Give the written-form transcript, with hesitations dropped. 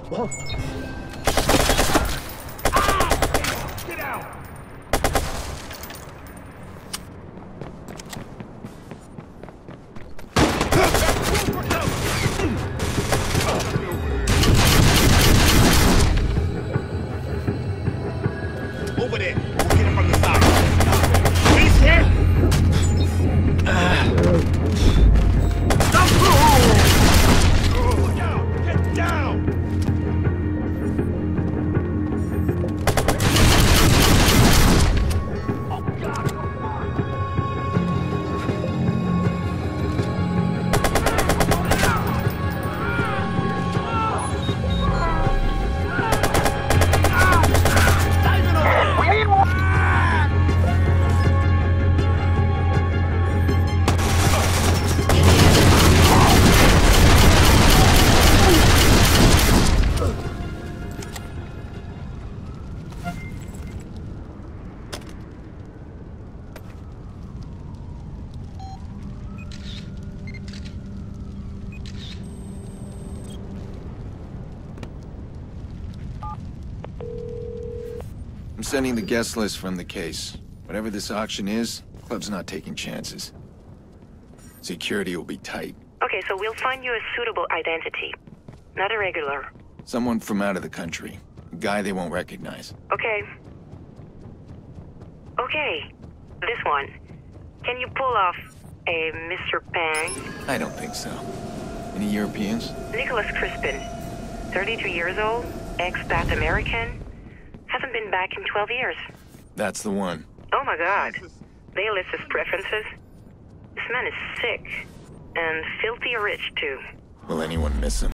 Get out! Over there. We'll get him from the side. He's hit! Look out! Get down! Oh, God! I'm sending the guest list from the case. Whatever this auction is, club's not taking chances. Security will be tight. Okay, so we'll find you a suitable identity. Not a regular. Someone from out of the country. A guy they won't recognize. Okay. Okay. This one. Can you pull off a Mr. Pang? I don't think so. Any Europeans? Nicholas Crispin. 32 years old. Expat American. Hasn't been back in 12 years. That's the one. Oh my God. They list his preferences. This man is sick. And filthy rich, too. Will anyone miss him?